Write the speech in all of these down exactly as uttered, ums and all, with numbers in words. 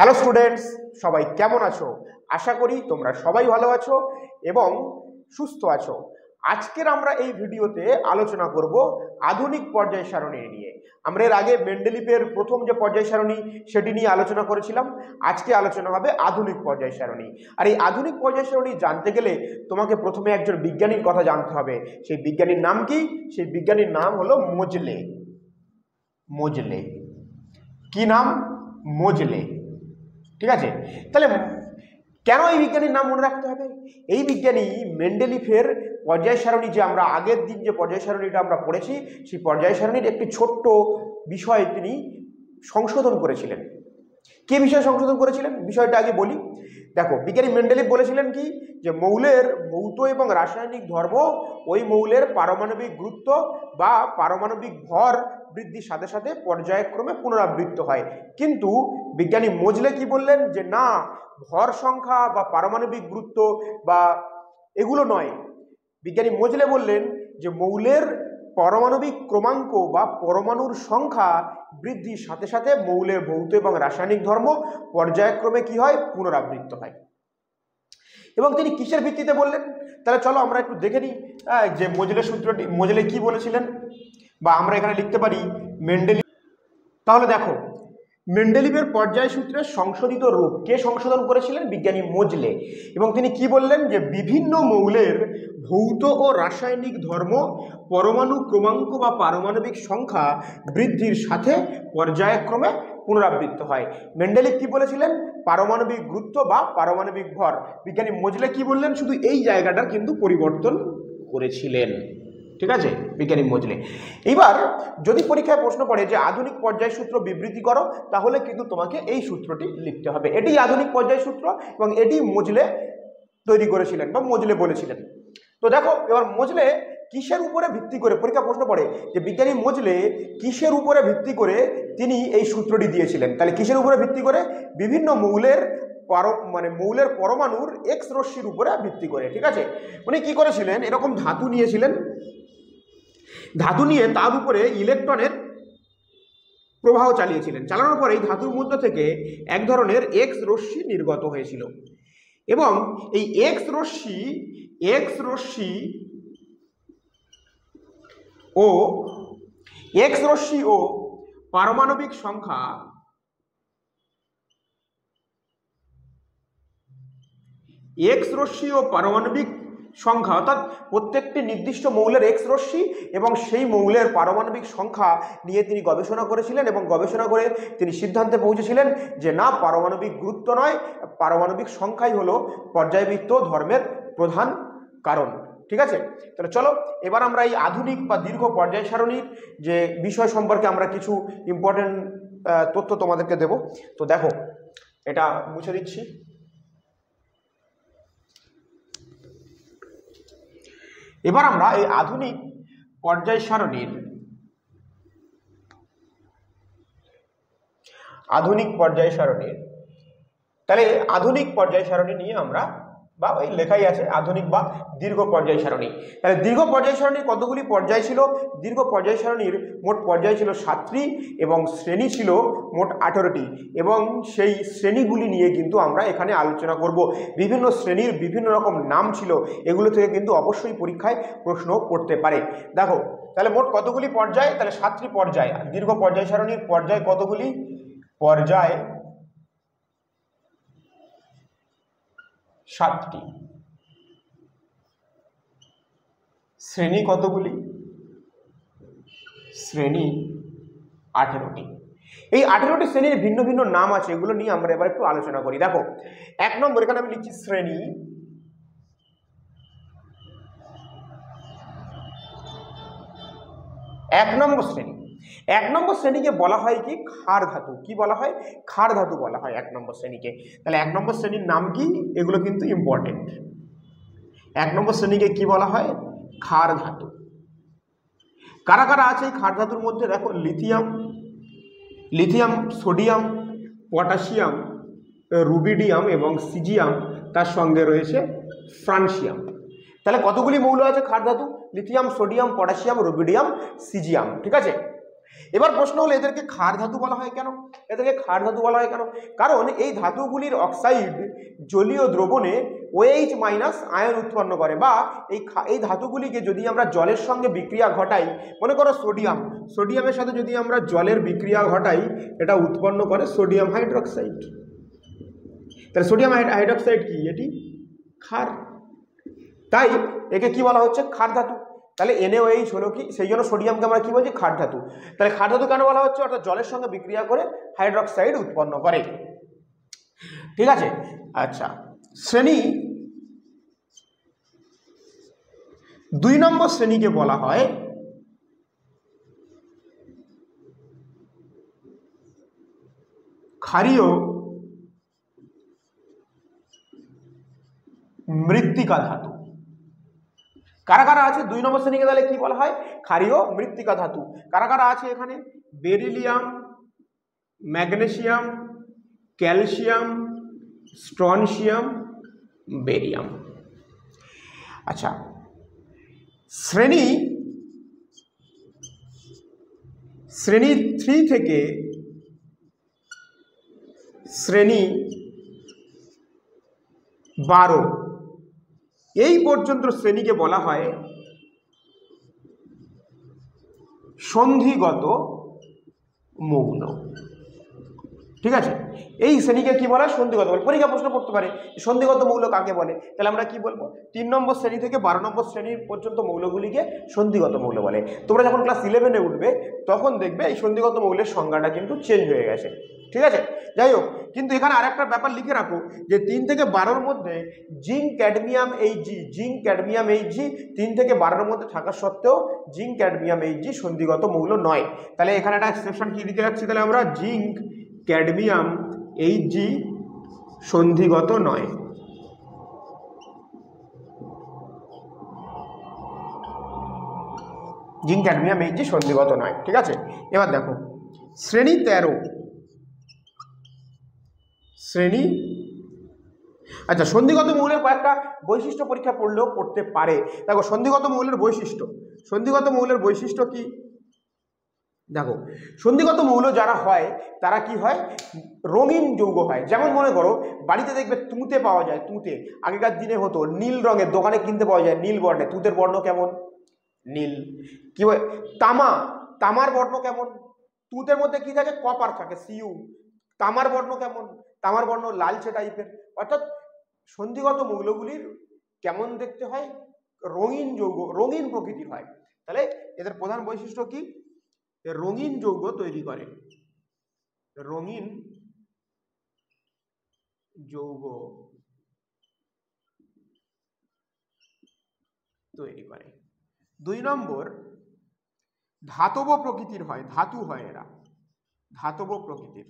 Hello students, সবাই কেমন আছো? আশা করি তোমরা সবাই ভালো আছো এবং সুস্থ আছো। আজকের আমরা এই ভিডিওতে আলোচনা করব আধুনিক পর্যায় সারণী নিয়ে। আমরা এর আগে মেন্ডেলিভের প্রথম যে পর্যায় সারণী সেটি নিয়ে আলোচনা করেছিলাম। আজকে আলোচনা হবে আধুনিক পর্যায় সারণী। আর এই আধুনিক পর্যায় সারণী জানতে গেলে তোমাকে প্রথমে একজন বিজ্ঞানীর কথা জানতে হবে। সেই বিজ্ঞানীর নাম কি? সেই বিজ্ঞানীর নাম হলো মোজলে। মোজলে কি নাম? মোজলে। ঠিক আছে, তাহলে কেন এই বিজ্ঞানীর নাম মনে রাখতে হবে? এই বিজ্ঞানী মেন্ডেলিভের পর্যায় সারণী, যে আমরা আগের দিন যে পর্যায় সারণীটা আমরা পড়েছি, সেই পর্যায় সারণীর একটি ছোট্ট বিষয় তিনি সংশোধন করেছিলেন। কি বিষয় সংশোধন করেছিলেন বিষয়টা আগে বলি। দেখো, বিজ্ঞানী মেন্ডেলিভ বলেছিলেন কি, যে মৌলের ভৌত এবং রাসায়নিক ধর্ম ওই মৌলের পারমাণবিক গুরুত্ব বা পারমাণবিক ভর বৃদ্ধির সাথে সাথে পর্যায়ক্রমে পুনরাবৃত্ত হয়। কিন্তু বিজ্ঞানী মোজলে কি বললেন, যে না, ভর সংখ্যা বা পারমাণবিক গুরুত্ব বা এগুলো নয়। বিজ্ঞানী মোজলে বললেন যে মৌলের পারমাণবিক ক্রমাঙ্ক বা পরমাণুর সংখ্যা বৃদ্ধির সাথে সাথে মৌলের ভৌত এবং রাসায়নিক ধর্ম পর্যায়ক্রমে কি হয়? পুনরাবৃত্ত হয়। এবং তিনি কিসের ভিত্তিতে বললেন? তাহলে চলো আমরা একটু দেখে নিই যে মোজলে সূত্রটি, মোজলে কি বলেছিলেন, বা আমরা এখানে লিখতে পারি মেন্ডেলিভ। তাহলে দেখো, মেন্ডেলিভের পর্যায় সূত্রের সংশোধিত রূপ কে সংশোধন করেছিলেন? বিজ্ঞানী মোজলে। এবং তিনি কি বললেন, যে বিভিন্ন মৌলের ভৌত ও রাসায়নিক ধর্ম পরমাণু ক্রমাঙ্ক বা পারমাণবিক সংখ্যা বৃদ্ধির সাথে পর্যায়ক্রমে পুনরাবৃত্ত হয়। মেন্ডেলিভ কি বলেছিলেন? পারমাণবিক গুরুত্ব বা পারমাণবিক ভর। বিজ্ঞানী মোজলে কি বললেন? শুধু এই জায়গাটার কিন্তু পরিবর্তন করেছিলেন। ঠিক আছে, বিজ্ঞানী মোজলে। এইবার যদি পরীক্ষায় প্রশ্ন পড়ে যে আধুনিক পর্যায় সূত্র বিবৃতি করো, তাহলে কিন্তু তোমাকে এই সূত্রটি লিখতে হবে। এটি আধুনিক পর্যায় সূত্র এবং এটি মোজলে তৈরি করেছিলেন বা মোজলে বলেছিলেন। তো দেখো, এবার মোজলে কিসের উপরে ভিত্তি করে পরীক্ষা প্রশ্ন পড়ে, যে বিজ্ঞানী মোজলে কিসের উপরে ভিত্তি করে তিনি এই সূত্রটি দিয়েছিলেন? তাহলে কিসের উপরে ভিত্তি করে? বিভিন্ন মৌলের মানে মৌলের পরমাণুর এক্স রশ্মির উপরে ভিত্তি করে। ঠিক আছে, উনি কি করেছিলেন, এরকম ধাতু নিয়েছিলেন, ধাতু নিয়ে তার উপরে ইলেকট্রনের প্রবাহ চালিয়েছিলেন। চালানোর পরে এই ধাতুর মধ্য থেকে এক ধরনের এক্স রশ্মি নির্গত হয়েছিল এবং এই এক্স রশ্মি এক্স রশ্মি ও এক্স রশ্মি ও পারমাণবিক সংখ্যা এক্স রশ্মি ও পারমাণবিক সংখ্যা অর্থাৎ প্রত্যেকটি নির্দিষ্ট মৌলের এক্স রশ্মি এবং সেই মৌলের পারমাণবিক সংখ্যা নিয়ে তিনি গবেষণা করেছিলেন এবং গবেষণা করে তিনি সিদ্ধান্তে পৌঁছেছিলেন যে না, পারমাণবিক গুরুত্ব নয়, পারমাণবিক সংখ্যাই হলো পর্যায়বৃত্ত ধর্মের প্রধান কারণ। ঠিক আছে, তাহলে চলো এবার আমরা এই আধুনিক বা দীর্ঘ পর্যায় সারণীর যে বিষয় সম্পর্কে আমরা কিছু ইম্পর্টেন্ট তথ্য তোমাদেরকে দেব। তো দেখো, এটা মুছে দিচ্ছি। এবার আমরা এই আধুনিক পর্যায় সারণীর আধুনিক পর্যায় সারণীর তাহলে আধুনিক পর্যায় সারণী নিয়ে আমরা, বা ওই লেখাই আছে আধুনিক বা দীর্ঘ পর্যায় সারণী। তাহলে দীর্ঘ পর্যায় সারণীর কতগুলি পর্যায় ছিল? দীর্ঘ পর্যায় সারণীর মোট পর্যায় ছিল সাতটি এবং শ্রেণী ছিল মোট আঠারোটি, এবং সেই শ্রেণীগুলি নিয়ে কিন্তু আমরা এখানে আলোচনা করব। বিভিন্ন শ্রেণীর বিভিন্ন রকম নাম ছিল, এগুলো থেকে কিন্তু অবশ্যই পরীক্ষায় প্রশ্ন পড়তে পারে। দেখো, তাহলে মোট কতগুলি পর্যায়? তাহলে সাতটি পর্যায়। দীর্ঘ পর্যায় সারণীর পর্যায় কতগুলি? পর্যায় সাতটি। শ্রেণী কতগুলি? শ্রেণী আঠেরোটি। এই আঠেরোটি শ্রেণীর ভিন্ন ভিন্ন নাম আছে, এগুলো নিয়ে আমরা এবার একটু আলোচনা করি। দেখো, এক নম্বর, এখানে আমি লিখছি শ্রেণী। এক নম্বর শ্রেণী এক নম্বর শ্রেণীকে বলা হয় কি? ক্ষার ধাতু। কি বলা হয়? ক্ষার ধাতু বলা হয় এক নম্বর শ্রেণীকে। তাহলে এক নম্বর শ্রেণীর নাম কি? এগুলো কিন্তু ইম্পর্টেন্ট। এক নম্বর শ্রেণীকে কি বলা হয়? ক্ষার ধাতু। কারা কারা আছে এই ক্ষার ধাতুর মধ্যে? দেখো, lithium, lithium, sodium, potassium, rubidium এবং সিজিয়াম, তার সঙ্গে রয়েছে ফ্রান্সিয়াম। তাহলে কতগুলি মৌল আছে ক্ষার ধাতু? Lithium, sodium, potassium, rubidium, caesium. ঠিক আছে, এবার প্রশ্ন হলো এদেরকে ক্ষার ধাতু বলা হয় কেন? এদেরকে ক্ষার ধাতু বলা হয় কেন? কারণ এই ধাতুগুলির অক্সাইড জলীয় দ্রবণে ওএইচ মাইনাস আয়ন উৎপন্ন করে, বা এই এই ধাতুগুলিকে যদি আমরা জলের সঙ্গে বিক্রিয়া ঘটাই, মনে করো সোডিয়াম, সোডিয়ামের সাথে যদি আমরা জলের বিক্রিয়া ঘটাই, এটা উৎপন্ন করে সোডিয়াম হাইড্রোক্সাইড। তাহলে সোডিয়াম হাইড্রোক্সাইড কি? এটি ক্ষার। তাই একে কি বলা হচ্ছে? ক্ষার ধাতু। তাহলে এনএওএইচ হলো কি? সেই জন্য সোডিয়ামকে আমরা কি বলছি? ক্ষার ধাতু। তাহলে ক্ষার ধাতু কেন বলা হচ্ছে? অর্থাৎ জলের সঙ্গে বিক্রিয়া করে হাইড্রোক্সাইড উৎপন্ন করে। ঠিক আছে, আচ্ছা, শ্রেণী দুই নম্বর শ্রেণীকে বলা হয় ক্ষারীয় মৃত্তিকা ধাতু। কারা কারা আছে দুই নম্বর শ্রেণীকে? তাহলে কি বলা হয়? ক্ষারীয় মৃত্তিকা ধাতু। কারা কারা আছে এখানে? Beryllium, magnesium, calcium, strontium, barium. আচ্ছা, শ্রেণী শ্রেণী থ্রি থেকে শ্রেণী বারো এই পর্যন্ত শ্রেণীকে বলা হয় সন্ধিগত মৌল। ঠিক আছে, এই শ্রেণীকে কি বলা হয়? সন্ধিগত মৌল। পরীক্ষা প্রশ্ন করতে পারে সন্ধিগত মৌল কাকে বলে? তাহলে আমরা কি বলবো? তিন নম্বর শ্রেণী থেকে বারো নম্বর শ্রেণীর পর্যন্ত মৌলগুলিকে সন্ধিগত মৌল বলে। তোমরা যখন ক্লাস ইলেভেনে উঠবে তখন দেখবে এই সন্ধিগত মৌলের সংজ্ঞাটা কিন্তু চেঞ্জ হয়ে গেছে। ঠিক আছে, যাই হোক, কিন্তু এখানে আরেকটা ব্যাপার লিখে রাখো যে তিন থেকে বারোর মধ্যে জিঙ্ক ক্যাডমিয়াম এই জি জিঙ্ক ক্যাডমিয়াম এই জি তিন থেকে বারোর মধ্যে থাকা সত্ত্বেও জিঙ্ক ক্যাডমিয়াম এই জি সন্ধিগত মৌল নয়। তাহলে এখানে একটা এক্সেপশন কি লিখে রাখছি? তাহলে আমরা জিঙ্ক ক্যাডমিয়াম এই জি সন্ধিগত নয়। জিঙ্ক ক্যাডমিয়াম এই জি সন্ধিগত নয়। ঠিক আছে, এবার দেখো শ্রেণী তেরো শ্রেণী আচ্ছা, সন্ধিগত মৌলের কয়েকটা বৈশিষ্ট্য পরীক্ষা পড়লেও পড়তে পারে। দেখো সন্ধিগত মৌলের বৈশিষ্ট্য, সন্ধিগত মৌলের বৈশিষ্ট্য কি? দেখো সন্ধিগত মৌল যারা হয় তারা কি হয়? রঙিন যৌগ হয়। যেমন মনে করো বাড়িতে দেখবে তুঁতে পাওয়া যায়। তুঁতে আগেকার দিনে হতো নীল রঙের, দোকানে কিনতে পাওয়া যায় নীল বর্ণে। তুঁতের বর্ণ কেমন? নীল। কি হয়? তামা, তামার বর্ণ কেমন? তুঁতের মধ্যে কি থাকে? কপার থাকে, সিইউ। তামার বর্ণ কেমন? তামার বর্ণ লালচে টাইপের। অর্থাৎ সন্ধিগত মৌলগুলির কেমন দেখতে হয়? রঙিন যৌগ, রঙিন প্রকৃতির হয়। তাহলে এদের প্রধান বৈশিষ্ট্য কি? রঙিন যৌগ তৈরি করে, রঙিন যৌগ তৈরি করে। দুই নম্বর, ধাতব প্রকৃতির হয়, ধাতু হয় এরা, ধাতব প্রকৃতির,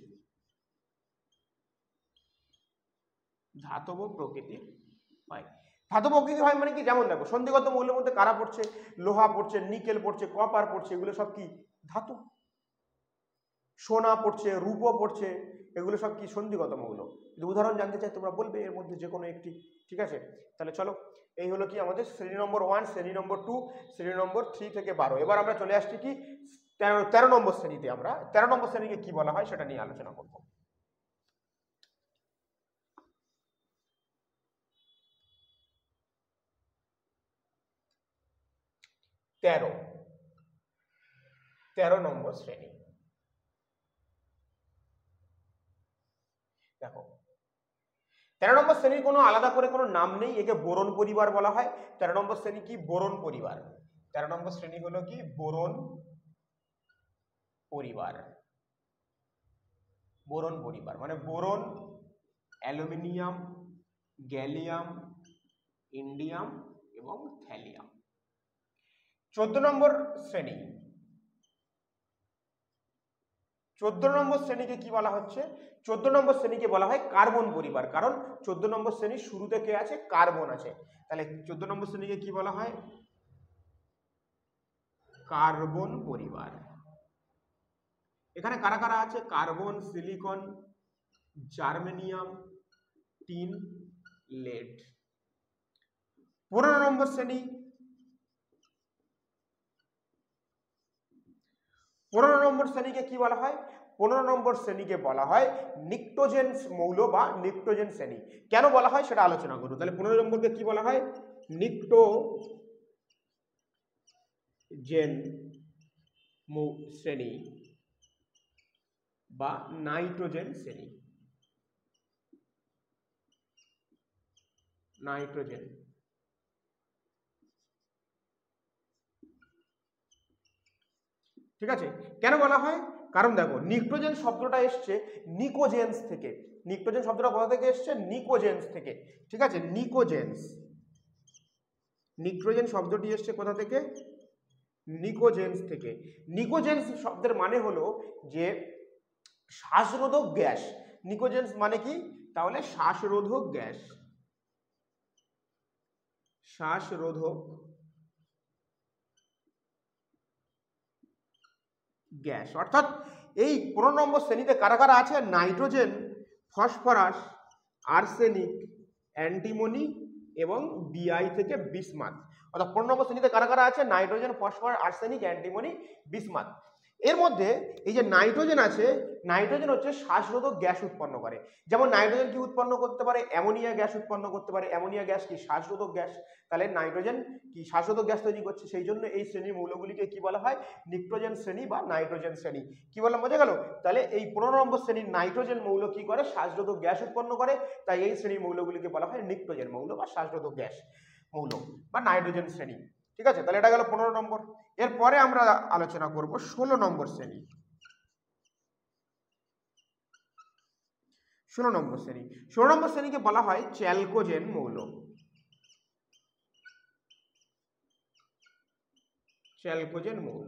ধাতব প্রকৃতির হয়। ধাতব প্রকৃতির হয় মানে কি? যেমন দেখো সন্ধিগত মৌলের মধ্যে কারা পড়ছে? লোহা পড়ছে, নিকেল পড়ছে, কপার পড়ছে, এগুলো সব কি? ধাতু। সোনা পড়ছে, রূপো পড়ছে, এগুলো সব কি? সন্ধিগত মৌল। যদি উদাহরণ জানতে চাই তোমরা বলবে এর মধ্যে যে কোনো একটি। ঠিক আছে, তাহলে চলো, এই হলো কি আমাদের শ্রেণী নম্বর ওয়ান, শ্রেণী নম্বর টু, শ্রেণী নম্বর থ্রি থেকে বারো। এবার আমরা চলে আসছি কি তেরো তেরো নম্বর শ্রেণীতে। আমরা তেরো নম্বর শ্রেণীকে কি বলা হয় সেটা নিয়ে আলোচনা করব। তেরো তেরো নম্বর শ্রেণী। দেখো তেরো নম্বর শ্রেণীর কোনো আলাদা করে কোনো নাম নেই, একে বোরন পরিবার বলা হয়। তেরো নম্বর শ্রেণী কি? বোরন পরিবার। তেরো নম্বর শ্রেণী হলো কি? বোরন পরিবার। বোরন পরিবার মানে বোরন, অ্যালুমিনিয়াম, গ্যালিয়াম, ইন্ডিয়াম এবং থ্যালিয়াম। চোদ্দ নম্বর শ্রেণী, চোদ্দ নম্বর শ্রেণীকে কি বলা হচ্ছে? চোদ্দ নম্বর শ্রেণীকে বলা হয় কার্বন পরিবার। কারণ চোদ্দ নম্বর শ্রেণীর শুরুতে কে আছে? কার্বন আছে। তাহলে চোদ্দ নম্বর শ্রেণীকে কি বলা হয়? কার্বন পরিবার। এখানে কারা কারা আছে? Carbon, silicon, germanium, tin, lead. পনেরো নম্বর শ্রেণী, পনেরো নম্বর শ্রেণীকে কি বলা হয়? পনেরো নম্বর শ্রেণীকে বলা হয় নিক্টোজেন মৌল বা নিক্টোজেন শ্রেণী। কেন বলা হয় সেটা আলোচনা করব। তাহলে পনেরো নম্বরকে কি বলা হয়? নিক্টোজেন শ্রেণী বা নাইট্রোজেন শ্রেণী। নাইট্রোজেন ঠিক আছে। কেন বলা হয়? কারণ দেখো নিক্টোজেন শব্দটা এসছে নিকোজেন্স থেকে। নিক্টোজেন শব্দটা কোথা থেকে এসছে? নিকোজেন্স থেকে। ঠিক আছে, নিকোজেন্স। নিক্টোজেন শব্দটি এসছে কোথা থেকে? নিকোজেন্স থেকে। নিকোজেন্স শব্দের মানে হলো যে শ্বাসরোধক গ্যাস। নিকোজেন্স মানে কি? তাহলে শ্বাসরোধক গ্যাস। শ্বাসরোধক গ্যাস। অর্থাৎ এই পনেরো নম্বর শ্রেণীতে কারা কারা আছে? নাইট্রোজেন, ফসফরাস, আর্সেনিক, অ্যান্টিমনি এবং বিআই থেকে বিসমাথ। অর্থাৎ পনেরো নম্বর শ্রেণীতে কারা কারা আছে? Nitrogen, phosphorus, arsenic, antimony, bismuth. এর মধ্যে এই যে নাইট্রোজেন আছে, নাইট্রোজেন হচ্ছে শ্বাসরোধক গ্যাস উৎপন্ন করে। যেমন নাইট্রোজেন কি উৎপন্ন করতে পারে? অ্যামোনিয়া গ্যাস উৎপন্ন করতে পারে। অ্যামোনিয়া গ্যাস কি? শ্বাসরোধক গ্যাস। তাহলে নাইট্রোজেন কি? শ্বাসরোধক গ্যাস তৈরি করছে। সেই জন্য এই শ্রেণীর মৌলগুলিকে কি বলা হয়? নিক্টোজেন শ্রেণী বা নাইট্রোজেন শ্রেণী। কি বললাম, বোঝা গেল? তাহলে এই পনেরো নম্বর শ্রেণীর নাইট্রোজেন মৌল কি করে? শ্বাসরোধক গ্যাস উৎপন্ন করে। তাই এই শ্রেণীর মৌলগুলিকে বলা হয় নিক্টোজেন মৌল বা শ্বাসরোধক গ্যাস মৌল বা নাইট্রোজেন শ্রেণী। ঠিক আছে, তাহলে এটা গেল পনেরো নম্বর। এরপরে আমরা আলোচনা করব ষোলো নম্বর শ্রেণী। ষোলো নম্বর শ্রেণী ষোলো নম্বর শ্রেণীকে বলা হয় চ্যালকোজেন মৌল। চ্যালকোজেন মৌল।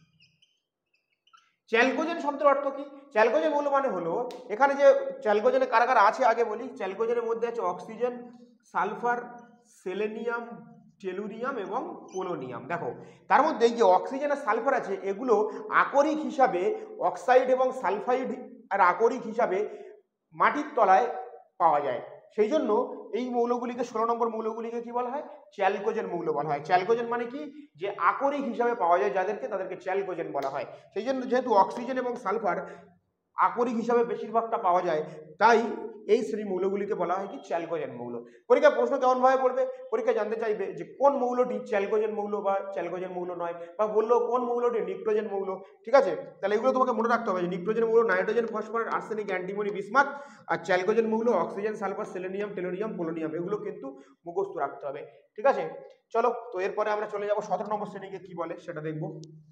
চ্যালকোজেন শব্দের অর্থ কি? চ্যালকোজেন মৌল মানে হলো, এখানে যে চ্যালকোজেনে কারা কারা আছে আগে বলি। চ্যালকোজেনের মধ্যে আছে oxygen, sulphur, selenium, tellurium polonium পোলোনিয়াম। দেখো তার মধ্যে এই যে অক্সিজেন আর সালফার আছে, এগুলো আকরিক হিসাবে অক্সাইড এবং সালফাইড আর আকরিক হিসাবে মাটির তলায় পাওয়া যায়। সেই জন্য এই মৌলগুলিকে, ষোলো নম্বর মৌলগুলিকে কি বলা হয়? চ্যালকোজেন মৌল বলা হয়। চ্যালকোজেন মানে কি? যে আকরিক হিসাবে পাওয়া যায় যাদেরকে, তাদেরকে চ্যালকোজেন বলা হয়। সেই জন্য যেহেতু অক্সিজেন এবং সালফার আকরিক হিসাবে বেশিরভাগটা পাওয়া যায়, তাই এই শ্রেণী মৌলগুলিকে বলা হয় কি? চ্যালকোজেন মৌল। পরীক্ষা প্রশ্ন কেমন ভাবে পড়বে? পরীক্ষা জানতে চাইবে যে কোন মৌলটি চ্যালকোজেন মৌল বা চ্যালকোজেন মৌল নয়, বা বললো কোন মৌলটি নিক্টোজেন মৌল। ঠিক আছে, তাহলে এগুলো তোমাকে মনে রাখতে হবে যে নিক্টোজেন মৌল nitrogen, phosphorus, arsenic, antimony, bismuth, আর চ্যালকোজেন মৌল oxygen, sulphur, selenium, tellurium, polonium. এগুলো কিন্তু মুখস্থ রাখতে হবে। ঠিক আছে, চলো তো এরপরে আমরা চলে যাব সতেরো নম্বর শ্রেণীকে কি বলে সেটা দেখবো।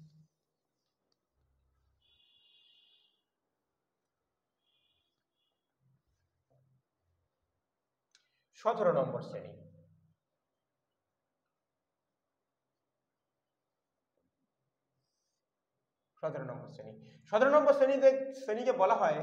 সতেরো নম্বর শ্রেণী সতেরো নম্বর শ্রেণী সতেরো নম্বর শ্রেণীতে শ্রেণীকে বলা হয়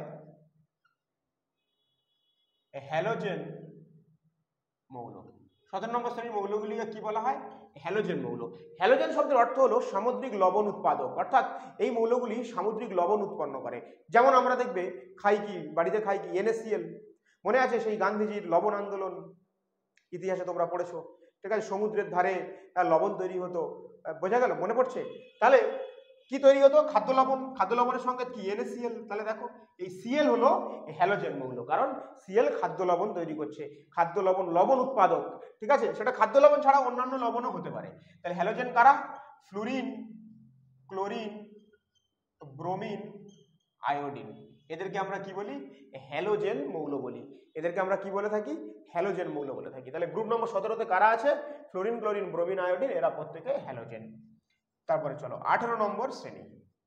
হ্যালোজেন মৌল। সতেরো নম্বর শ্রেণীর মৌলগুলিকে কি বলা হয়? হ্যালোজেন মৌল। হ্যালোজেন শব্দের অর্থ হলো সামুদ্রিক লবণ উৎপাদক। অর্থাৎ এই মৌলগুলি সামুদ্রিক লবণ উৎপন্ন করে। যেমন আমরা দেখবে খাই কি, বাড়িতে খাই কি? N A C L. মনে আছে সেই গান্ধীজির লবণ আন্দোলন, ইতিহাসে তোমরা পড়েছো। ঠিক আছে, সমুদ্রের ধারে লবণ তৈরি হতো, বোঝা গেল? মনে পড়ছে? তাহলে কি তৈরি হতো? খাদ্য লবণ। খাদ্য লবণের সঙ্গে কি? N A C L. তাহলে দেখো এই সিএল হলো হ্যালোজেন মৌল, কারণ সিএল খাদ্য লবণ তৈরি করছে। খাদ্য লবণ লবণ উৎপাদক। ঠিক আছে, সেটা খাদ্য লবণ ছাড়া অন্যান্য লবণও হতে পারে। তাহলে হ্যালোজেন কারা? Fluorine, chlorine, bromine, iodine. এদেরকে আমরা কি বলি? হ্যালোজেন মৌল বলি। এদেরকে আমরা কি বলে থাকি? হ্যালোজেন মৌল বলে থাকি। তাহলে গ্রুপ নম্বর সতেরোতে কারা আছে? ফ্লোরিন, ক্লোরিন, ব্রোমিন, আয়োডিন, এরা প্রত্যেকে হ্যালোজেন। তারপরে চলো আঠারো নম্বর শ্রেণী।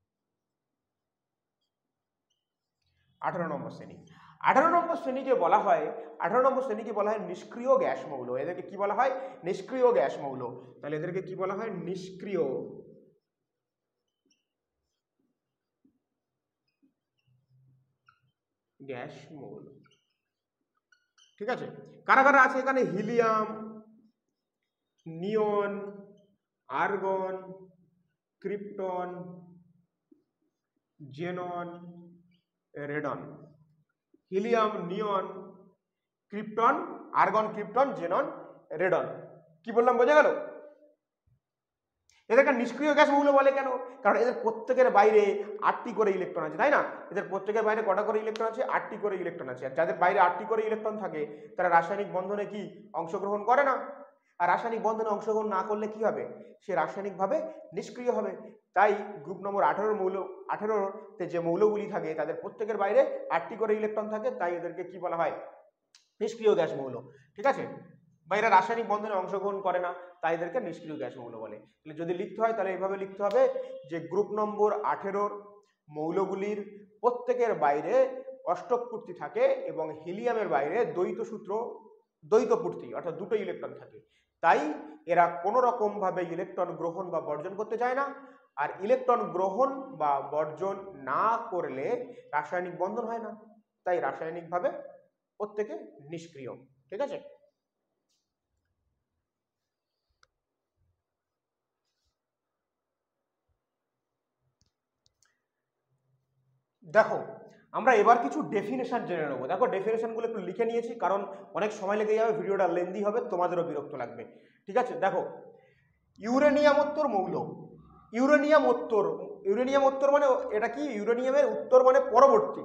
আঠারো নম্বর শ্রেণী আঠারো নম্বর শ্রেণীকে বলা হয় আঠারো নম্বর শ্রেণীকে বলা হয় নিষ্ক্রিয় গ্যাস মৌল। এদেরকে কি বলা হয়? নিষ্ক্রিয় গ্যাস মৌল। তাহলে এদেরকে কি বলা হয়? নিষ্ক্রিয় গ্যাস মৌল। ঠিক আছে, কারা কারা আছে এখানে? Helium, neon, argon, krypton, xenon, radon. Helium, neon, krypton, argon, krypton, xenon, radon. কি বললাম, বোঝা গেল? এদেরকে নিষ্ক্রিয় গ্যাস মৌল বলে কেন? কারণ এদের প্রত্যেকের বাইরে আটটি করে ইলেকট্রন আছে, তাই না? এদের প্রত্যেকের বাইরে কটা করে ইলেকট্রন আছে? আটটি করে ইলেকট্রন আছে। আর যাদের বাইরে আটটি করে ইলেকট্রন থাকে তারা রাসায়নিক বন্ধনে কি অংশগ্রহণ করে না? আর রাসায়নিক বন্ধনে অংশগ্রহণ না করলে কি হবে? সে রাসায়নিকভাবে নিষ্ক্রিয় হবে। তাই গ্রুপ নম্বর আঠেরোর মৌল আঠেরোতে যে মৌলগুলি থাকে তাদের প্রত্যেকের বাইরে আটটি করে ইলেকট্রন থাকে, তাই এদেরকে কি বলা হয়? নিষ্ক্রিয় গ্যাস মৌল। ঠিক আছে, বা এরা রাসায়নিক বন্ধনে অংশগ্রহণ করে না, তাই এদেরকে নিষ্ক্রিয় গ্যাস মৌল বলে। তাহলে যদি লিখতে হয় তাহলে এইভাবে লিখতে হবে যে গ্রুপ নম্বর আঠেরোর মৌলগুলির প্রত্যেকের বাইরে অষ্টক পূর্তি থাকে এবং হিলিয়ামের বাইরে দ্বৈত সূত্র দ্বৈত পূর্তি অর্থাৎ দুটো ইলেকট্রন থাকে, তাই এরা কোনো রকম ভাবে ইলেকট্রন গ্রহণ বা বর্জন করতে চায় না। আর ইলেকট্রন গ্রহণ বা বর্জন না করলে রাসায়নিক বন্ধন হয় না, তাই রাসায়নিকভাবে প্রত্যেকে নিষ্ক্রিয়। ঠিক আছে, দেখো আমরা এবার কিছু ডেফিনেশন জেনে নেবো। দেখো ডেফিনেশনগুলো একটু লিখে নিয়েছি কারণ অনেক সময় লেগে যাবে, ভিডিওটা লেন্দি হবে, তোমাদেরও বিরক্ত লাগবে। ঠিক আছে, দেখো ইউরেনিয়ামোত্তর মৌল, ইউরেনিয়ামোত্তর ইউরেনিয়ামোত্তর মানে এটা কি? ইউরেনিয়ামের উত্তর মানে পরবর্তী,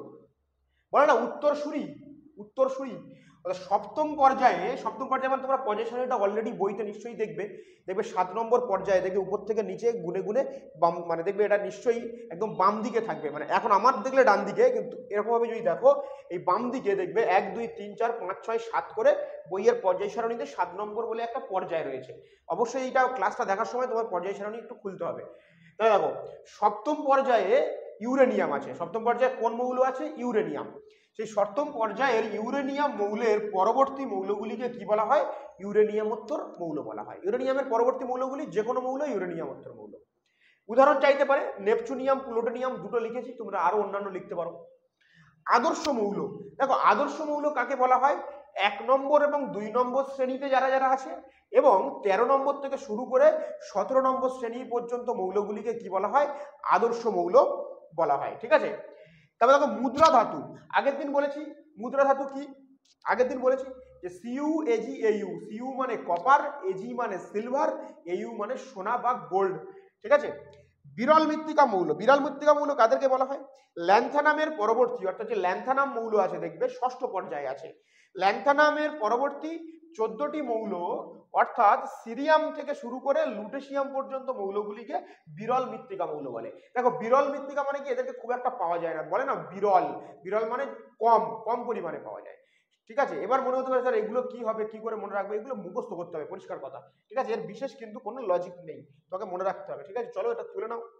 বলে না উত্তরসূরি, উত্তরসূরি। সপ্তম পর্যায়ে, সপ্তম পর্যায়ে মানে তোমরা পর্যায় সারণীটা অলরেডি বইতে নিশ্চয়ই দেখবে, দেখবে সাত নম্বর পর্যায়ে দেখবে উপর থেকে নিচে গুনে গুনে বাম মানে দেখবে এটা নিশ্চয়ই একদম বাম দিকে থাকবে। মানে এখন আমার দেখলে ডান দিকে, কিন্তু এরকমভাবে যদি দেখো এই বাম দিকে দেখবে এক দুই তিন চার পাঁচ ছয় সাত করে বইয়ের পর্যায় সারণীতে সাত নম্বর বলে একটা পর্যায় রয়েছে। অবশ্যই এইটা ক্লাসটা দেখার সময় তোমার পর্যায় সারণী একটু খুলতে হবে। তাহলে দেখো সপ্তম পর্যায়ে ইউরেনিয়াম আছে। সপ্তম পর্যায়ে কোন মৌল আছে? ইউরেনিয়াম। সেই সপ্তম পর্যায়ের ইউরেনিয়াম মৌলের পরবর্তী মৌলগুলিকে কি বলা হয়? ইউরেনিয়ামোত্তর মৌল বলা হয়। ইউরেনিয়ামের পরবর্তী মৌলগুলি যে কোনো মৌল ইউরেনিয়ামোত্তর মৌল। উদাহরণ চাইতে পারে, নেপচুনিয়াম, প্লুটোনিয়াম, দুটো লিখেছি, তোমরা আরো অন্যান্য লিখতে পারো। আদর্শ মৌল, দেখো আদর্শ মৌল কাকে বলা হয়? এক নম্বর এবং দুই নম্বর শ্রেণীতে যারা যারা আছে এবং তেরো নম্বর থেকে শুরু করে সতেরো নম্বর শ্রেণী পর্যন্ত মৌলগুলিকে কি বলা হয়? আদর্শ মৌল বলা হয়। ঠিক আছে, তারপরে দেখো মুদ্রা ধাতু, আগের দিন বলেছি মুদ্রা ধাতু কি? আগের দিন বলেছি যে সিইউ এজি এইউ, সিইউ মানে কপার, এজি মানে সিলভার, এইউ মানে সোনা বা গোল্ড। ঠিক আছে, বিরল মৃত্তিকা মৌল, বিরল মৃত্তিকা মৌল কাদেরকে বলা হয়? ল্যান্থানামের পরবর্তী অর্থাৎ যে ল্যান্থানাম মৌল আছে দেখবে ষষ্ঠ পর্যায়ে আছে। ল্যান্থানামের পরবর্তী চোদ্দটি মৌল অর্থাৎ সিরিয়াম থেকে শুরু করে লুটেশিয়াম পর্যন্ত মৌলগুলিকে বিরল মৃত্তিকা মৌল বলে। দেখো বিরল মৃত্তিকা মানে কি? এদেরকে খুব একটা পাওয়া যায় না, বলে না বিরল, বিরল মানে কম কম পরিমাণে পাওয়া যায়। ঠিক আছে, এবার মনে হতে পারে স্যার এগুলো কি হবে, কি করে মনে রাখবে? এগুলো মুখস্থ করতে হবে, পরিষ্কার কথা। ঠিক আছে, এর বিশেষ কিন্তু কোনো লজিক নেই, তোকে মনে রাখতে হবে। ঠিক আছে, চলো এটা তুলে নাও।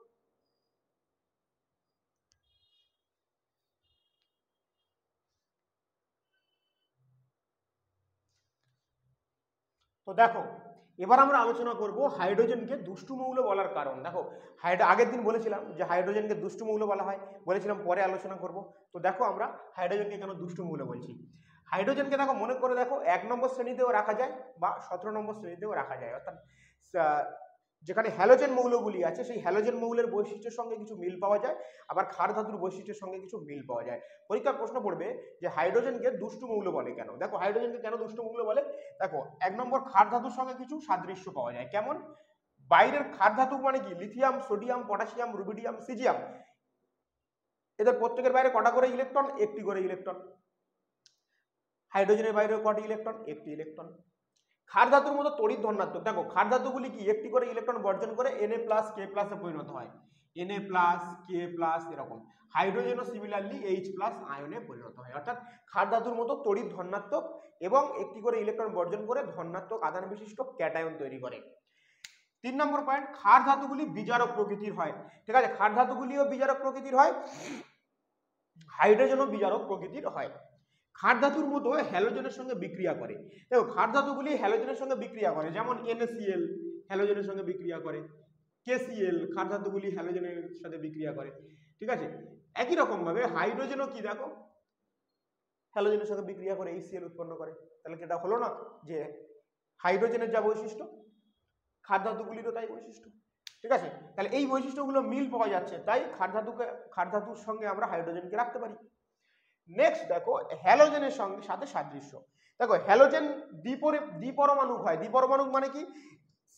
তো দেখো এবার আমরা আলোচনা করব হাইড্রোজেনকে দুষ্টু মৌল বলার কারণ। দেখো হাইড্রো আগের দিন বলেছিলাম যে হাইড্রোজেনকে দুষ্টু মৌল বলা হয়, বলেছিলাম পরে আলোচনা করব। তো দেখো আমরা হাইড্রোজেনকে কেন দুষ্টু মৌল বলছি। হাইড্রোজেনকে দেখো মনে করে দেখো এক নম্বর শ্রেণীতেও রাখা যায় বা সতেরো নম্বর শ্রেণীতেও রাখা যায়, অর্থাৎ যেখানে হ্যালোজেন মৌলগুলি আছে সেই হ্যালোজেন মৌলের বৈশিষ্ট্যের সঙ্গে কিছু মিল পাওয়া যায়, আবার ক্ষার ধাতুর বৈশিষ্ট্যের সঙ্গে কিছু মিল পাওয়া যায়। পরীক্ষার প্রশ্ন পড়বে যে হাইড্রোজেনকে দুষ্টু মৌল বলে কেন। দেখো হাইড্রোজেনকে কেন দুষ্টু মৌল বলে, দেখো এক নম্বর ক্ষার ধাতুর সঙ্গে কিছু সাদৃশ্য পাওয়া যায়। কেমন? বাইরের ক্ষার ধাতু মানে কি? Lithium, sodium, potassium, rubidium, caesium, এদের প্রত্যেকের বাইরে কটা করে ইলেকট্রন? একটি করে ইলেকট্রন। হাইড্রোজেনের বাইরে কটি ইলেকট্রন? একটি ইলেকট্রন। ক্ষার ধাতুর মতো তড়িৎ ধনাত্মক, দেখো ক্ষার ধাতুগুলি কি একটি করে ইলেকট্রন বর্জন করে Na প্লাস কে প্লাসে পরিণত হয়, Na প্লাস কে প্লাস এরকম। হাইড্রোজেনও সিমিলারলি এইচ প্লাস আয়নে পরিণত হয়, অর্থাৎ ক্ষার ধাতুর মতো তড়িৎ ধনাত্মক এবং একটি করে ইলেকট্রন বর্জন করে ধনাত্মক আধান বিশিষ্ট ক্যাটায়ন তৈরি করে। তিন নম্বর পয়েন্ট, ক্ষার ধাতুগুলি বিজারক প্রকৃতির হয়। ঠিক আছে, ক্ষার ধাতুগুলিও বিজারক প্রকৃতির হয়, হাইড্রোজেনও বিজারক প্রকৃতির হয়। ক্ষার ধাতুর মতো হ্যালোজেনের সঙ্গে বিক্রিয়া করে। দেখো ক্ষার ধাতুগুলি হ্যালোজেনের সঙ্গে বিক্রিয়া করে, যেমন NaCl হ্যালোজেনের সঙ্গে বিক্রিয়া করে, KCl ক্ষার ধাতুগুলি হ্যালোজেনের সাথে বিক্রিয়া করে। ঠিক আছে, একই রকম ভাবে হাইড্রোজেনও কি দেখো হ্যালোজেনের সঙ্গে বিক্রিয়া করে HCl উৎপন্ন করে। তাহলে কি এটা হলো না যে হাইড্রোজেনের যা বৈশিষ্ট্য ক্ষার ধাতুগুলিরও তাই বৈশিষ্ট্য। ঠিক আছে, তাহলে এই বৈশিষ্ট্যগুলো মিল পাওয়া যাচ্ছে, তাই ক্ষার ধাতুকে ক্ষার ধাতুর সঙ্গে আমরা হাইড্রোজেনকে রাখতে পারি। নেক্সট দেখো হ্যালোজেনের সঙ্গে সাথে সাদৃশ্য। দেখো হ্যালোজেন দ্বিপরমাণুক হয়। দ্বিপরমাণুক মানে কি?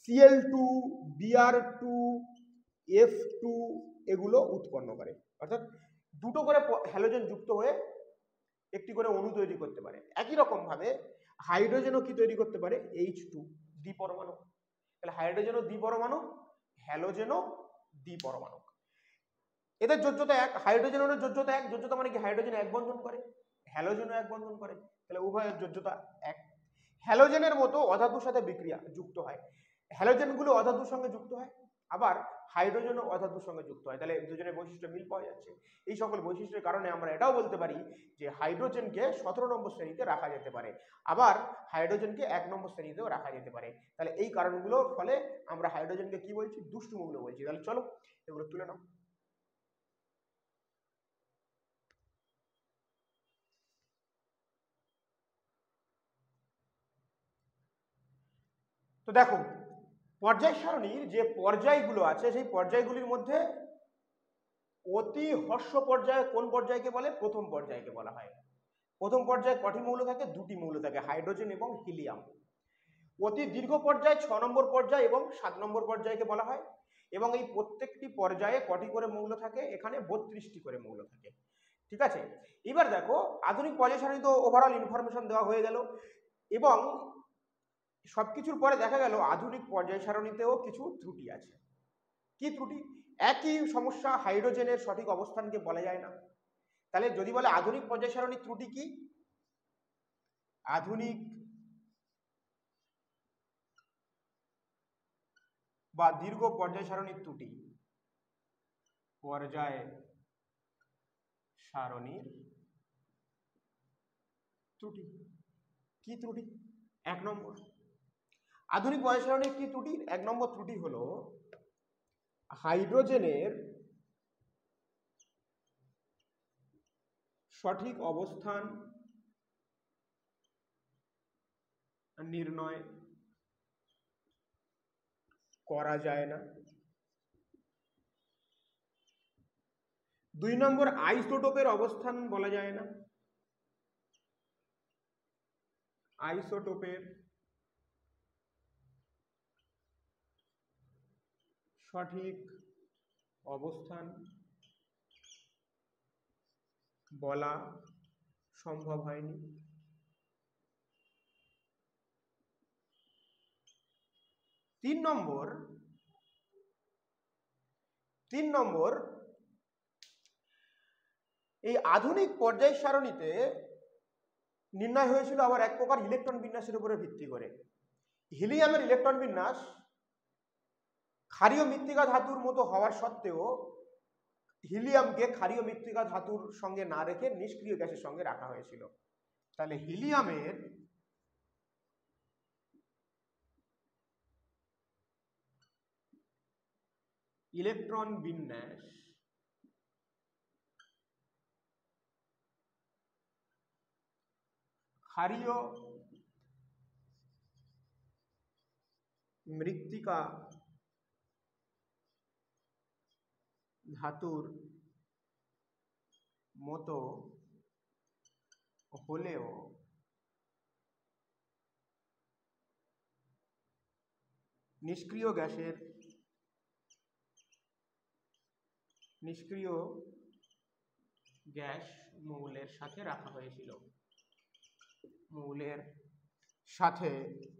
C L two, B R two, F two এগুলো উৎপন্ন করে। অর্থাৎ দুটো করে হ্যালোজেন যুক্ত হয়ে একটি করে অণু তৈরি করতে পারে। একই রকম ভাবে হাইড্রোজেনও কি তৈরি করতে পারে? এইচ টু, দ্বিপরমাণু। তাহলে হাইড্রোজেনও দ্বিপরমাণু, হ্যালোজেনও দ্বিপরমাণু। এদের যোজ্যতা এক, হাইড্রোজেনের যোজ্যতা এক। যোজ্যতা মানে কি? হাইড্রোজেন এক বন্ধন করে, হ্যালোজেনও এক বন্ধন করে, তাহলে উভয়ের যোজ্যতা এক। হ্যালোজেনের মতো অধাতুর সাথে বিক্রিয়া যুক্ত হয়, হ্যালোজেনগুলো অধাতুর সঙ্গে যুক্ত হয়, আবার হাইড্রোজেনও অধাতুর সঙ্গে যুক্ত হয়, তাহলে দুজনের বৈশিষ্ট্য মিল পাওয়া যাচ্ছে। এই সকল বৈশিষ্ট্যের কারণে আমরা এটাও বলতে পারি যে হাইড্রোজেনকে সতেরো নম্বর শ্রেণীতে রাখা যেতে পারে, আবার হাইড্রোজেনকে এক নম্বর শ্রেণীতেও রাখা যেতে পারে। তাহলে এই কারণগুলোর ফলে আমরা হাইড্রোজেনকে কি বলছি? দুষ্টু মৌল বলছি। তাহলে চলো এগুলো তুলে নাও। তো দেখো, পর্যায় সারণীর যে পর্যায়গুলো আছে সেই পর্যায়গুলির মধ্যে অতি হ্রস্ব পর্যায়ে কোন পর্যায়কে বলে? প্রথম পর্যায়কে বলা হয়। প্রথম পর্যায়ে কটি মৌল থাকে? দুটি মৌল থাকে, হাইড্রোজেন এবং হিলিয়াম। অতি দীর্ঘ পর্যায় ছ নম্বর পর্যায় এবং সাত নম্বর পর্যায়কে বলা হয়, এবং এই প্রত্যেকটি পর্যায়ে কটি করে মৌল থাকে? এখানে বত্রিশটি করে মৌল থাকে। ঠিক আছে, এবার দেখো আধুনিক পর্যায় সারণী তো ওভারঅল ইনফরমেশন দেওয়া হয়ে গেল, এবং সবকিছুর পরে দেখা গেল আধুনিক পর্যায় সারণীতেও কিছু ত্রুটি আছে। কি ত্রুটি? একই সমস্যা, হাইড্রোজেনের সঠিক অবস্থানকে বলা যায় না। তাহলে যদি বলে আধুনিক পর্যায় সারণীর ত্রুটি কি? আধুনিক বা দীর্ঘ পর্যায় সারণীর ত্রুটি, পর্যায় সারণীর ত্রুটি। কি ত্রুটি? এক নম্বর, আধুনিক পর্যায় সারণীর কি ত্রুটি? এক নম্বর ত্রুটি হলো হাইড্রোজেনের সঠিক অবস্থান নির্ণয় করা যায় না। দুই নম্বর, আইসোটোপের অবস্থান বলা যায় না। আইসোটোপের সঠিক অবস্থান বলা সম্ভব হয়নি। তিন নম্বর তিন নম্বর এই আধুনিক পর্যায় সারণীতে নির্ণয় হয়েছিল আবার এক প্রকার ইলেকট্রন বিন্যাসের উপরে ভিত্তি করে। হিলিয়ামের ইলেকট্রন বিন্যাস ক্ষারীয় মৃত্তিকা ধাতুর মতো হওয়ার সত্ত্বেও হিলিয়ামকে ক্ষারীয় মৃত্তিকা ধাতুর সঙ্গে না রেখে নিষ্ক্রিয় গ্যাসের সঙ্গে রাখা হয়েছিল। তাহলে হিলিয়ামের ইলেকট্রন বিন্যাস ক্ষারীয় মৃত্তিকা ধাতুর মতো হলেও নিষ্ক্রিয় গ্যাসের নিষ্ক্রিয় গ্যাস মৌলের সাথে রাখা হয়েছিল মৌলের সাথে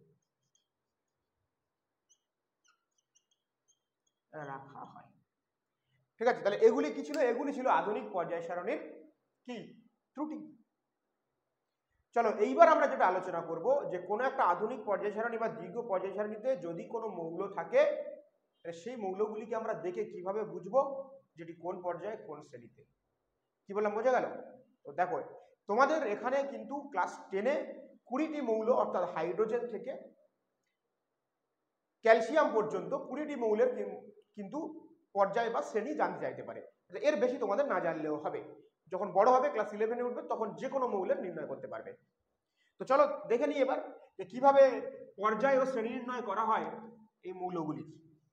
রাখা হয়। ঠিক আছে, তাহলে এগুলি কি ছিল? এগুলি ছিল আধুনিক পর্যায় সারণীর কি ত্রুটি। চলো এইবার আমরা যেটা আলোচনা করব যে কোনো একটা আধুনিক পর্যায় সারণী বা দীর্ঘ পর্যায় সারণীতে যদি কোনো মৌল থাকে সেই মৌলগুলিকে আমরা দেখে কিভাবে বুঝবো যেটি কোন পর্যায়ে কোন শ্রেণীতে। কি বললাম, বোঝা গেল? তো দেখো তোমাদের এখানে কিন্তু ক্লাস টেনে কুড়িটি মৌল অর্থাৎ হাইড্রোজেন থেকে ক্যালসিয়াম পর্যন্ত কুড়িটি মৌলের কিন্তু পর্যায় বা শ্রেণী জানতে চাইতে পারে। এর বেশি তোমাদের না জানলেও হবে। যখন বড় হবে ক্লাস ইলেভেনে উঠবে তখন যে কোনো মৌলের নির্ণয় করতে পারবে। তো চলো দেখে নিই এবার যে কিভাবে পর্যায় ও শ্রেণী নির্ণয় করা হয় এই মৌলগুলির।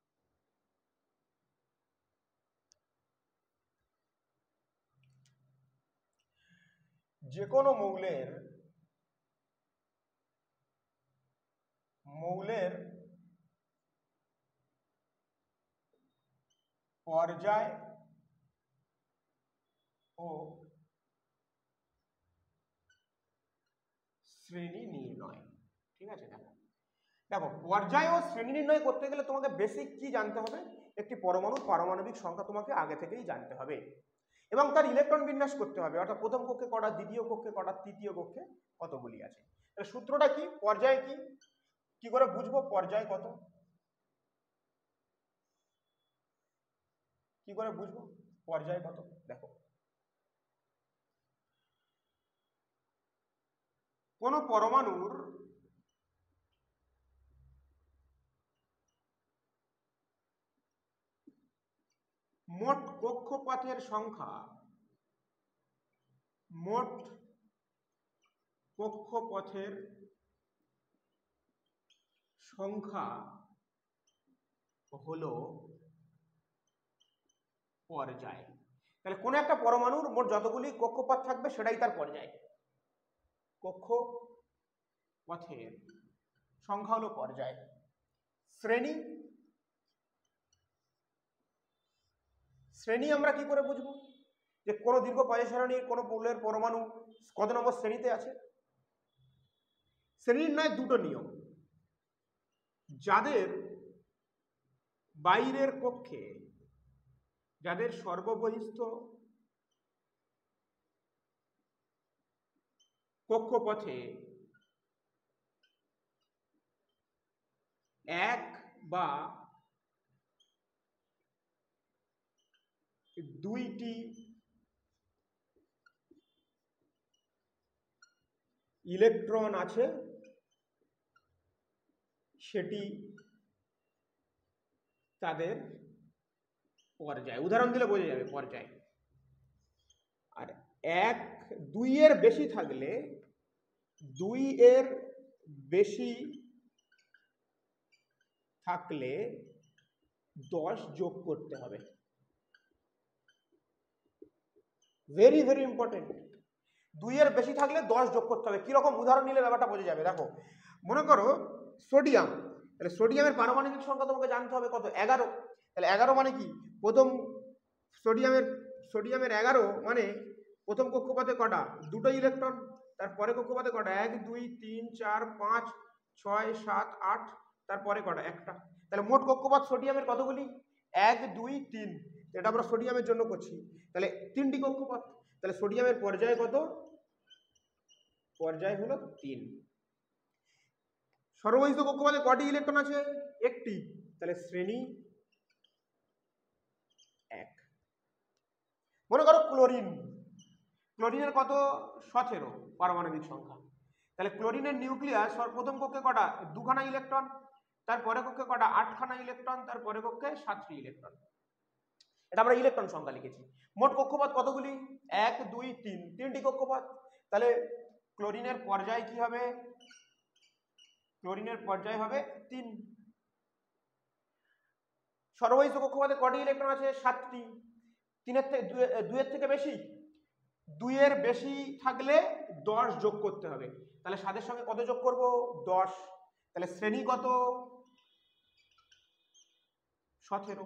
যে কোনো মৌলের মৌলের পর্যায় ও শ্রেণী নির্ণয়। ঠিক আছে, দেখো দেখো পর্যায় ও শ্রেণী নির্ণয় করতে গেলে তোমাকে বেসিক কি জানতে হবে, একটি পরমাণুর পারমাণবিক সংখ্যা তোমাকে আগে থেকেই জানতে হবে এবং তার ইলেকট্রন বিন্যাস করতে হবে, অর্থাৎ প্রথম কক্ষে কটা, দ্বিতীয় কক্ষে কটা, তৃতীয় কক্ষে কতগুলি আছে। তাহলে সূত্রটা কি, পর্যায় কি, কি করে বুঝবো পর্যায় কত, কি করে বুঝবো পর্যায় কত? দেখো কোন পরমাণুর মোট কক্ষপথের সংখ্যা, মোট কক্ষপথের সংখ্যা হলো পর্যায়। তাহলে কোন একটা পরমাণুর মোট যতগুলি কক্ষপথ থাকবে সেটাই তার পর্যায়। কক্ষপথের সংখ্যা হলো পর্যায়। শ্রেণী, শ্রেণী আমরা কি করে বুঝবো যে কোন দীর্ঘ পর্যায় সারণীর কোন মৌলের পরমাণু কত নম্বর শ্রেণীতে আছে? শ্রেণী নির্ণয়ের দুটো নিয়ম, যাদের বাইরের কক্ষে, যাদের সর্ববহিস্থ কক্ষপথে এক বা দুইটি ইলেকট্রন আছে সেটি তাদের পর্যায়। উদাহরণ দিলে বোঝা যাবে পর্যায়। আর এক দুই এর বেশি থাকলে, দুই এর বেশি থাকলে দশ যোগ করতে হবে। ভেরি ভেরি ইম্পর্টেন্ট, দুই এর বেশি থাকলে দশ যোগ করতে হবে। কিরকম উদাহরণ নিলে ব্যাপারটা বোঝা যাবে। দেখো মনে করো সোডিয়াম, তাহলে সোডিয়ামের পারমাণবিক সংখ্যা তোমাকে জানতে হবে কত, এগারো। তাহলে এগারো মানে কি, প্রথম সোডিয়ামের সোডিয়ামের এগারো মানে প্রথম কক্ষপথে কটা, দুটো ইলেকট্রন, তারপরে কক্ষপথে কটা, এক দুই তিন চার পাঁচ ছয় সাত আট, তারপরে কটা, একটা। তাহলে মোট কক্ষপথ সোডিয়ামের কতগুলি, এক দুই তিন, এটা আমরা সোডিয়ামের জন্য করছি। তাহলে তিনটি কক্ষপথ, তাহলে সোডিয়ামের পর্যায় কত, পর্যায় হলো তিন। সর্ববহিস্থ কক্ষপথে কটি ইলেকট্রন আছে, একটি, তাহলে শ্রেণী এক। মনে করো ক্লোরিন, ক্লোরিনের কত, সতেরো পারমাণবিক সংখ্যা। তাহলে ক্লোরিনের নিউক্লিয়াস প্রথম কক্ষে কটা, দুখানা ইলেকট্রন, তারপরে কক্ষে কটা, আটখানা ইলেকট্রন, তারপরে কক্ষে সাতটি ইলেকট্রন। এটা আমরা ইলেকট্রন সংখ্যা লিখেছি। মোট কক্ষপথ কতগুলি, এক দুই তিন, তিনটি কক্ষপথ। তাহলে ক্লোরিনের পর্যায় কি হবে, ক্লোরিনের পর্যায় হবে তিন। সর্ববহিস্থ কক্ষপথে কটি ইলেকট্রন আছে, সাতটি। তিনের থেকে দুইয়ের থেকে বেশি, দুইয়ের বেশি থাকলে দশ যোগ করতে হবে। তাহলে সাতের সঙ্গে কত যোগ করব, দশ। তাহলে শ্রেণী কত, সতেরো।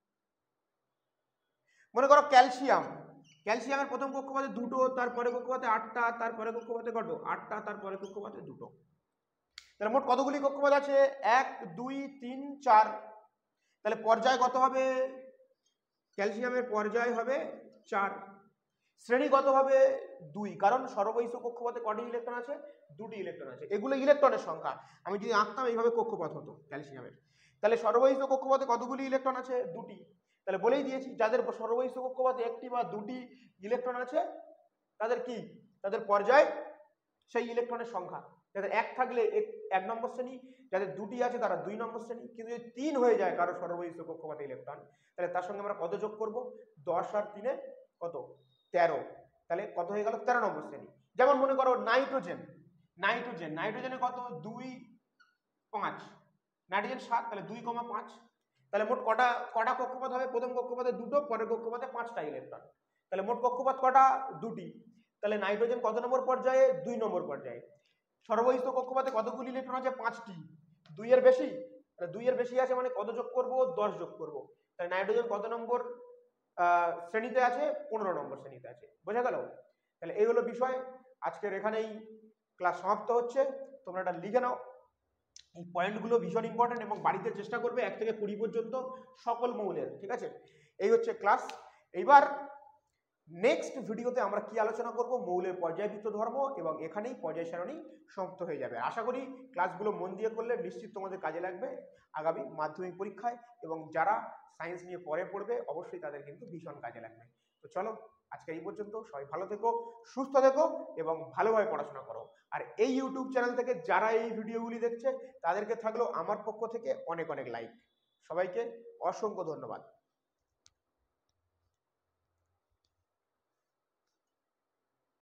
মনে করো ক্যালসিয়াম, ক্যালসিয়ামের প্রথম কক্ষপথে দুটো, তারপরে কক্ষপথে আটটা, তারপরে কক্ষপথে কত, আটটা, তারপরে কক্ষপথে দুটো। তাহলে মোট কতগুলি কক্ষপথ আছে, এক দুই তিন চার। তাহলে পর্যায় কত হবে, ক্যালসিয়ামের পর্যায় হবে চার। শ্রেণী কত হবে, দুই, কারণ সর্ববহিস্থ কক্ষপথে কটি ইলেকট্রন আছে, দুটি ইলেকট্রন আছে। এগুলো ইলেকট্রনের সংখ্যা, আমি যদি আঁকতাম এইভাবে কক্ষপথ হতো ক্যালসিয়ামের। তাহলে সর্ববহিস্থ কক্ষপথে কতগুলি ইলেকট্রন আছে, দুটি। তাহলে বলেই দিয়েছি যাদের সর্ববহিস্থ কক্ষপথে একটি বা দুটি ইলেকট্রন আছে তাদের কি, তাদের পর্যায় সেই ইলেকট্রনের সংখ্যা। যাদের এক থাকলে এক নম্বর শ্রেণী, যাদের দুটি আছে তারা দুই নম্বর শ্রেণী। কিন্তু যদি তিন হয়ে যায় কারো সর্ববহিস্থ কক্ষপথে ইলেকট্রন, তাহলে তার সঙ্গে আমরা কত যোগ করব, দশ আর তিনে কত, তেরো। তাহলে কত হয়ে গেল, তেরো নম্বর শ্রেণী। যেমন মনে করো নাইট্রোজেন, নাইট্রোজেন নাইট্রোজেনে কত, দুই পাঁচ, নাইট্রোজেন সাত, তাহলে দুই কমা পাঁচ। তাহলে মোট কটা কটা কক্ষপথ হবে, প্রথম কক্ষপথে দুটো, পরের কক্ষপথে পাঁচটা ইলেকট্রন। তাহলে মোট কক্ষপথ কটা, দুটি। তাহলে নাইট্রোজেন কত নম্বর পর্যায়ে, দুই নম্বর পর্যায়ে। সর্ববহিস্থ কক্ষপথে কতগুলি ইলেকট্রন আছে, পাঁচটি। দুই এর বেশি, দুই এর বেশি আছে মানে কত যোগ করব, দশ যোগ করব। তাহলে নাইট্রোজেন কত নম্বর শ্রেণীতে আছে? পনেরো নম্বর শ্রেণীতে আছে। বোঝা গেল? তাহলে এই হলো বিষয়। আজকের এখানেই ক্লাস সমাপ্ত হচ্ছে। তোমরা এটা লিখে নাও। এই পয়েন্টগুলো ভীষণ ইম্পর্টেন্ট এবং বাড়িতে চেষ্টা করবে এক থেকে কুড়ি পর্যন্ত সকল মৌলের। ঠিক আছে, এই হচ্ছে ক্লাস। এইবার নেক্সট ভিডিওতে আমরা কি আলোচনা করব? মৌলের পর্যায়বৃত্ত ধর্ম, এবং এখানেই পর্যায় সারণী সমাপ্ত হয়ে যাবে। আশা করি ক্লাসগুলো মন দিয়ে করলে নিশ্চিত তোমাদের কাজে লাগবে আগামী মাধ্যমিক পরীক্ষায়, এবং যারা সায়েন্স নিয়ে পরে পড়বে অবশ্যই তাদের কিন্তু ভীষণ কাজে লাগবে। তো চলো আজকে এই পর্যন্ত। সবাই ভালো থেকো, সুস্থ থেকো এবং ভালোভাবে পড়াশোনা করো। আর এই ইউটিউব চ্যানেল থেকে যারা এই ভিডিওগুলি দেখছে তাদেরকে থাকলো আমার পক্ষ থেকে অনেক অনেক লাইক। সবাইকে অসংখ্য ধন্যবাদ।